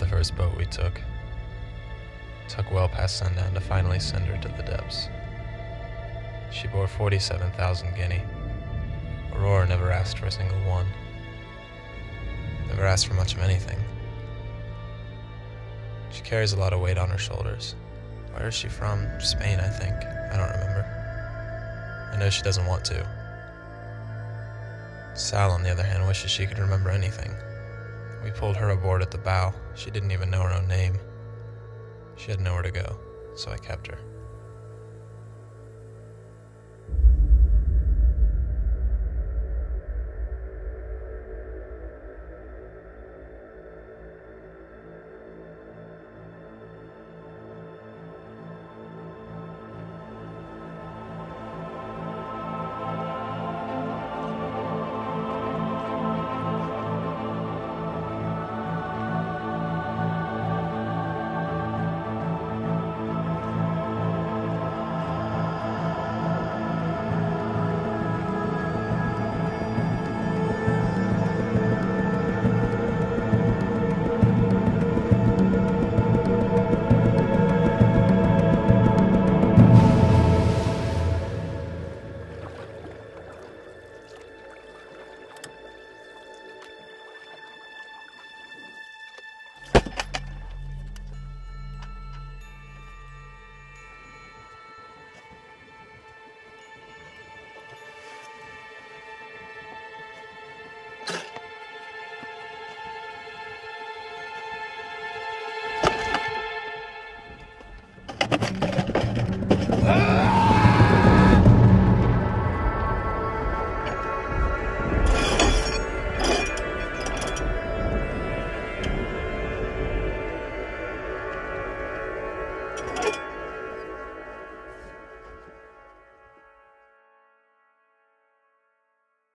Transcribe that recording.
first boat we took. Took well past sundown to finally send her to the depths. She bore 47,000 guinea. Aurora never asked for a single one. Never asked for much of anything. She carries a lot of weight on her shoulders. Where is she from? Spain, I think. I don't remember. I know she doesn't want to. Sal, on the other hand, wishes she could remember anything. We pulled her aboard at the bow. She didn't even know her own name. She had nowhere to go, so I kept her.